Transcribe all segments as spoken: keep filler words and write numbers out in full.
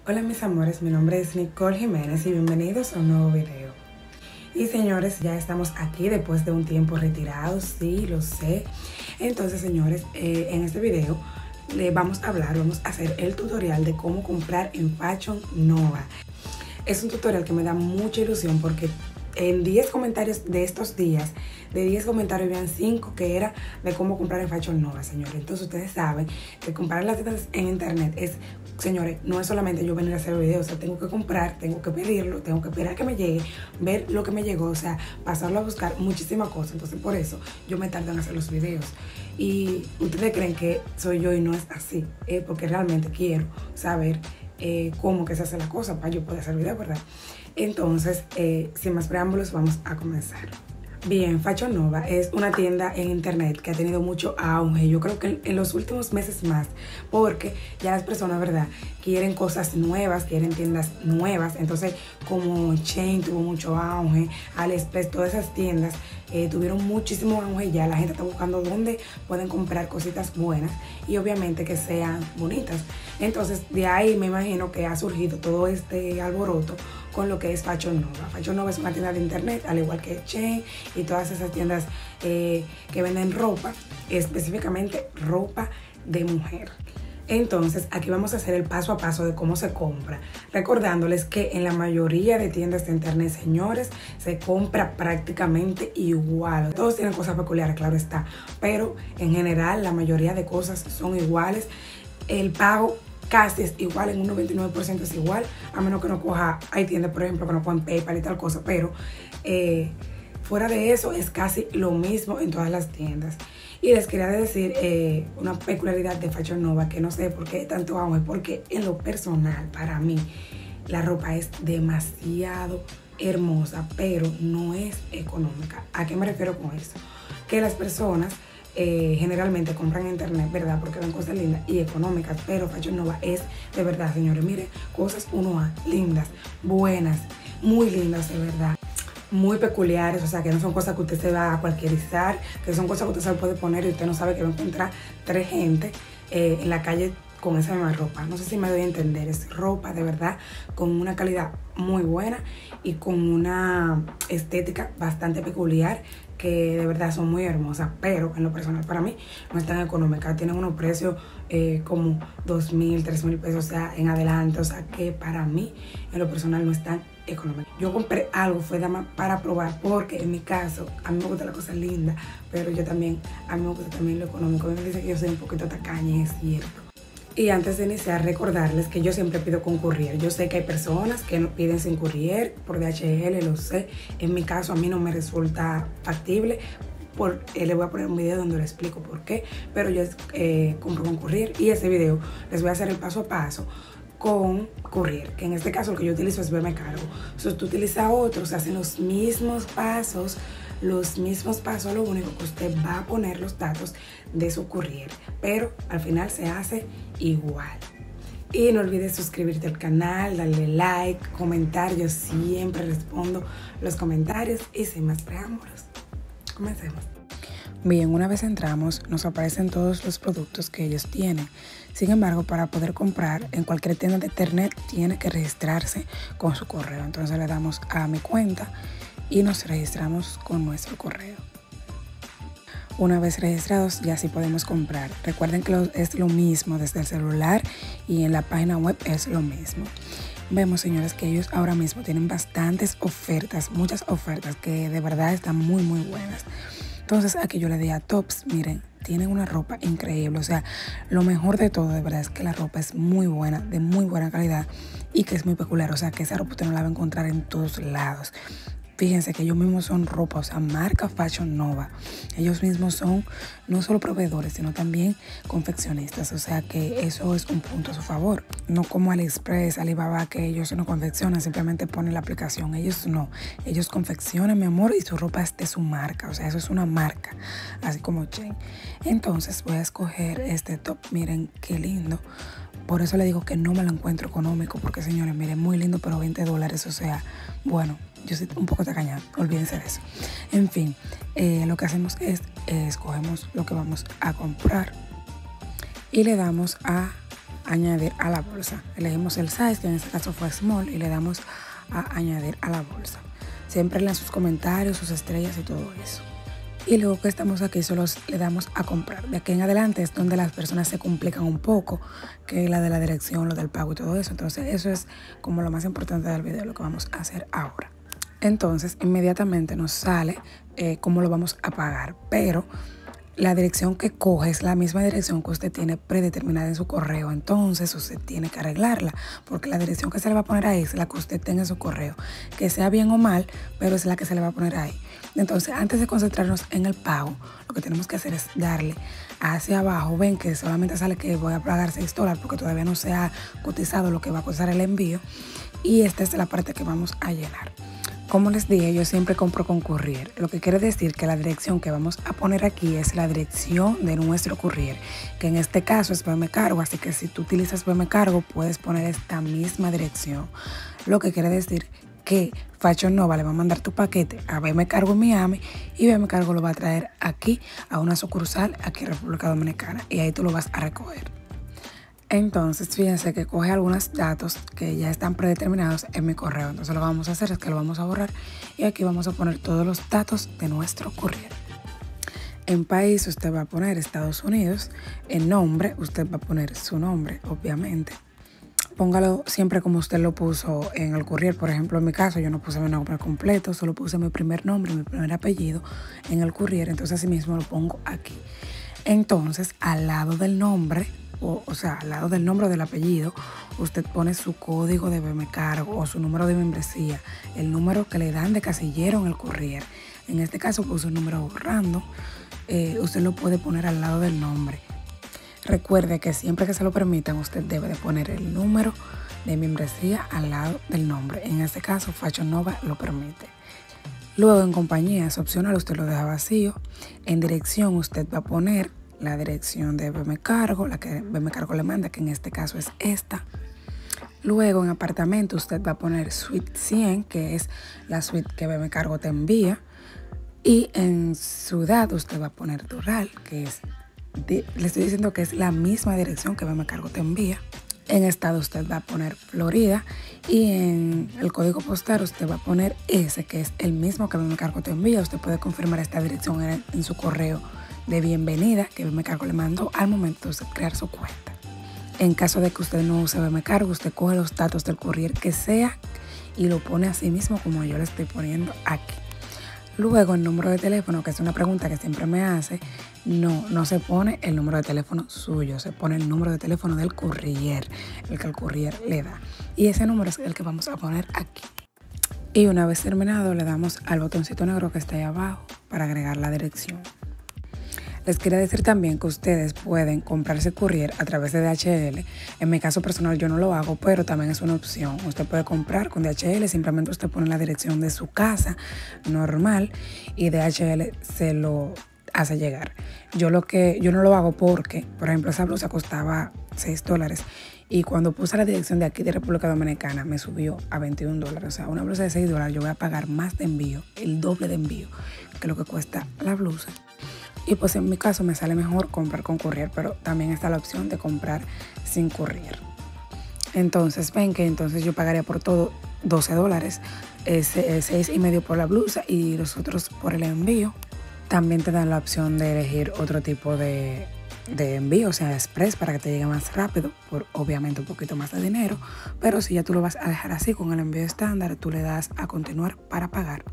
Hola mis amores, mi nombre es Nicole Jiménez y bienvenidos a un nuevo video. Y señores, ya estamos aquí después de un tiempo retirados, sí, lo sé. Entonces señores, eh, en este video le vamos a hablar, vamos a hacer el tutorial de cómo comprar en Fashion Nova. Es un tutorial que me da mucha ilusión porque en diez comentarios de estos días, de diez comentarios habían cinco que era de cómo comprar en Fashion Nova, señores. Entonces ustedes saben que comprar las tiendas en internet es, señores, no es solamente yo venir a hacer videos, o sea, tengo que comprar, tengo que pedirlo, tengo que esperar que me llegue, ver lo que me llegó, o sea, pasarlo a buscar, muchísimas cosas. Entonces por eso yo me tardo en hacer los videos. Y ustedes creen que soy yo y no es así, eh, porque realmente quiero saber eh, cómo que se hace la cosa para yo poder hacer video, ¿verdad? Entonces, eh, sin más preámbulos, vamos a comenzar. Bien, Fashion Nova es una tienda en internet que ha tenido mucho auge, yo creo que en los últimos meses más, porque ya las personas, ¿verdad?, quieren cosas nuevas, quieren tiendas nuevas. Entonces, como Shein tuvo mucho auge, AliExpress, todas esas tiendas eh, tuvieron muchísimo auge. Ya la gente está buscando dónde pueden comprar cositas buenas y obviamente que sean bonitas. Entonces, de ahí me imagino que ha surgido todo este alboroto con lo que es Fashion Nova. Fashion Nova es una tienda de internet, al igual que Shein y todas esas tiendas eh, que venden ropa, específicamente ropa de mujer. Entonces, aquí vamos a hacer el paso a paso de cómo se compra, recordándoles que en la mayoría de tiendas de internet, señores, se compra prácticamente igual. Todos tienen cosas peculiares, claro está, pero en general la mayoría de cosas son iguales. El pago casi es igual, en un noventa y nueve por ciento es igual, a menos que no coja, hay tiendas por ejemplo que no cojan PayPal y tal cosa, pero eh, fuera de eso es casi lo mismo en todas las tiendas. Y les quería decir eh, una peculiaridad de Fashion Nova que no sé por qué tanto auge, porque en lo personal para mí la ropa es demasiado hermosa, pero no es económica. ¿A qué me refiero con eso? Que las personas Eh, generalmente compran en internet, ¿verdad? Porque ven cosas lindas y económicas, pero Fashion Nova es de verdad, señores, miren, cosas uno a lindas, buenas, muy lindas de verdad, muy peculiares, o sea, que no son cosas que usted se va a cualquierizar, que son cosas que usted se puede poner y usted no sabe que va a encontrar tres gente eh, en la calle con esa misma ropa. No sé si me doy a entender, es ropa de verdad con una calidad muy buena y con una estética bastante peculiar, que de verdad son muy hermosas, pero en lo personal para mí no es tan económica. Tienen unos precios eh, como dos mil, tres mil pesos, o sea, en adelante, o sea, que para mí en lo personal no es tan económico. Yo compré algo, fue dama para probar, porque en mi caso a mí me gusta la cosa linda, pero yo también, a mí me gusta también lo económico. Me dice que yo soy un poquito tacaña, es cierto. Y antes de iniciar, recordarles que yo siempre pido con courier. Yo sé que hay personas que no piden sin courier, por D H L, lo sé. En mi caso, a mí no me resulta factible. Por, eh, les voy a poner un video donde les explico por qué, pero yo eh, compro con courier y ese video les voy a hacer el paso a paso con courier, que en este caso lo que yo utilizo es Verme Cargo. Si usted utiliza otros, hacen los mismos pasos, los mismos pasos, lo único que usted va a poner los datos de su courier, pero al final se hace igual. Y no olvides suscribirte al canal, darle like, comentar, yo siempre respondo los comentarios. Y sin más preámbulos, comencemos. Bien, una vez entramos, nos aparecen todos los productos que ellos tienen. Sin embargo, para poder comprar en cualquier tienda de internet, tiene que registrarse con su correo. Entonces le damos a mi cuenta y nos registramos con nuestro correo. Una vez registrados, ya sí podemos comprar. Recuerden que es lo mismo desde el celular y en la página web es lo mismo. Vemos, señores, que ellos ahora mismo tienen bastantes ofertas, muchas ofertas que de verdad están muy, muy buenas. Entonces aquí yo le di a Tops, miren, tienen una ropa increíble. O sea, lo mejor de todo de verdad es que la ropa es muy buena, de muy buena calidad y que es muy peculiar. O sea, que esa ropa usted no la va a encontrar en todos lados. Fíjense que ellos mismos son ropa, o sea, marca Fashion Nova. Ellos mismos son no solo proveedores, sino también confeccionistas. O sea que eso es un punto a su favor. No como AliExpress, Alibaba, que ellos no confeccionan, simplemente ponen la aplicación. Ellos no. Ellos confeccionan, mi amor, y su ropa es de su marca. O sea, eso es una marca, así como Shein. Entonces voy a escoger este top. Miren qué lindo. Por eso le digo que no me lo encuentro económico, porque señores, miren, muy lindo, pero veinte dólares, o sea, bueno, yo soy un poco tacaña, olvídense de eso. En fin, eh, lo que hacemos es, eh, escogemos lo que vamos a comprar y le damos a añadir a la bolsa. Elegimos el size, que en este caso fue small, y le damos a añadir a la bolsa. Siempre lean sus comentarios, sus estrellas y todo eso. Y luego que estamos aquí, solo le damos a comprar. De aquí en adelante es donde las personas se complican un poco, que es la de la dirección, lo del pago y todo eso. Entonces eso es como lo más importante del video, lo que vamos a hacer ahora. Entonces inmediatamente nos sale eh, cómo lo vamos a pagar, pero la dirección que coge es la misma dirección que usted tiene predeterminada en su correo. Entonces usted tiene que arreglarla, porque la dirección que se le va a poner ahí es la que usted tenga en su correo, que sea bien o mal, pero es la que se le va a poner ahí. Entonces, antes de concentrarnos en el pago, lo que tenemos que hacer es darle hacia abajo. Ven que solamente sale que voy a pagar seis dólares porque todavía no se ha cotizado lo que va a costar el envío, y esta es la parte que vamos a llenar. Como les dije, yo siempre compro con courier, lo que quiere decir que la dirección que vamos a poner aquí es la dirección de nuestro courier, que en este caso es BM Cargo, así que si tú utilizas BM Cargo puedes poner esta misma dirección, lo que quiere decir que Fashion Nova le va a mandar tu paquete a BM Cargo Miami y BM Cargo lo va a traer aquí a una sucursal aquí en República Dominicana, y ahí tú lo vas a recoger. Entonces, fíjense que coge algunos datos que ya están predeterminados en mi correo. Entonces, lo que vamos a hacer es que lo vamos a borrar y aquí vamos a poner todos los datos de nuestro courier. En país, usted va a poner Estados Unidos. En nombre, usted va a poner su nombre, obviamente. Póngalo siempre como usted lo puso en el courier. Por ejemplo, en mi caso, yo no puse mi nombre completo, solo puse mi primer nombre y mi primer apellido en el courier. Entonces, así mismo lo pongo aquí. Entonces, al lado del nombre, O, o sea, al lado del nombre o del apellido, usted pone su código de BM Cargo o su número de membresía, el número que le dan de casillero en el courier. En este caso puse un número random, eh, usted lo puede poner al lado del nombre. Recuerde que siempre que se lo permitan, usted debe de poner el número de membresía al lado del nombre. En este caso, Fashion Nova lo permite. Luego, en compañía es opcional, usted lo deja vacío. En dirección, usted va a poner la dirección de BM Cargo, la que BM Cargo le manda, que en este caso es esta. Luego en apartamento usted va a poner suite cien, que es la suite que BM Cargo te envía. Y en ciudad usted va a poner Doral, que es, de, le estoy diciendo que es la misma dirección que BM Cargo te envía. En estado usted va a poner Florida, y en el código postal usted va a poner ese, que es el mismo que BM Cargo te envía. Usted puede confirmar esta dirección en, en su correo de bienvenida que BM Cargo le mandó al momento de crear su cuenta. En caso de que usted no use BM Cargo, usted coge los datos del courier que sea y lo pone así mismo como yo le estoy poniendo aquí. Luego el número de teléfono, que es una pregunta que siempre me hace, no, no se pone el número de teléfono suyo, se pone el número de teléfono del courier, el que el courier le da. Y ese número es el que vamos a poner aquí. Y una vez terminado, le damos al botoncito negro que está ahí abajo para agregar la dirección. Les quería decir también que ustedes pueden comprarse courier a través de D H L. En mi caso personal yo no lo hago, pero también es una opción. Usted puede comprar con D H L, simplemente usted pone la dirección de su casa normal y D H L se lo hace llegar. Yo lo que yo no lo hago porque, por ejemplo, esa blusa costaba seis dólares y cuando puse la dirección de aquí de República Dominicana me subió a veintiún dólares. O sea, una blusa de seis dólares yo voy a pagar más de envío, el doble de envío que lo que cuesta la blusa. Y pues en mi caso me sale mejor comprar con courier, pero también está la opción de comprar sin courier. Entonces ven que entonces yo pagaría por todo doce dólares, seis y medio por la blusa y los otros por el envío. También te dan la opción de elegir otro tipo de, de envío, o sea, express, para que te llegue más rápido, por obviamente un poquito más de dinero. Pero si ya tú lo vas a dejar así con el envío estándar, tú le das a continuar para pagar.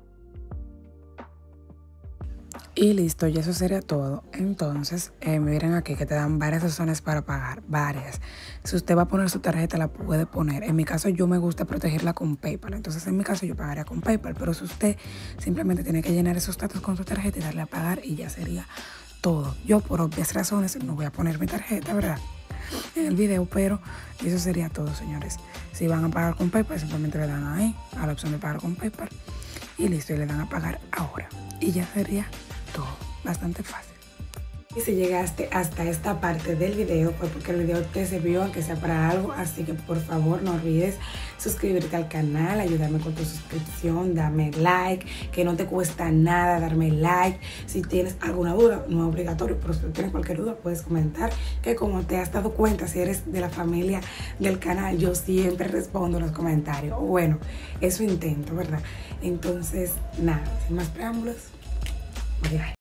Y listo, y eso sería todo. Entonces, eh, miren aquí que te dan varias opciones para pagar, varias. Si usted va a poner su tarjeta, la puede poner. En mi caso, yo me gusta protegerla con PayPal. Entonces, en mi caso, yo pagaría con PayPal. Pero si usted simplemente tiene que llenar esos datos con su tarjeta y darle a pagar y ya sería todo. Yo, por obvias razones, no voy a poner mi tarjeta, ¿verdad?, en el video, pero eso sería todo, señores. Si van a pagar con PayPal, simplemente le dan ahí a la opción de pagar con PayPal y listo, y le dan a pagar ahora. Y ya sería todo, bastante fácil. Y si llegaste hasta esta parte del video, pues porque el video te sirvió, aunque sea para algo. Así que por favor no olvides suscribirte al canal, ayudarme con tu suscripción, dame like, que no te cuesta nada darme like. Si tienes alguna duda, no es obligatorio, pero si tienes cualquier duda puedes comentar, que como te has dado cuenta, si eres de la familia del canal, yo siempre respondo los comentarios. Bueno, eso intento, ¿verdad? Entonces, nada, sin más preámbulos, bye.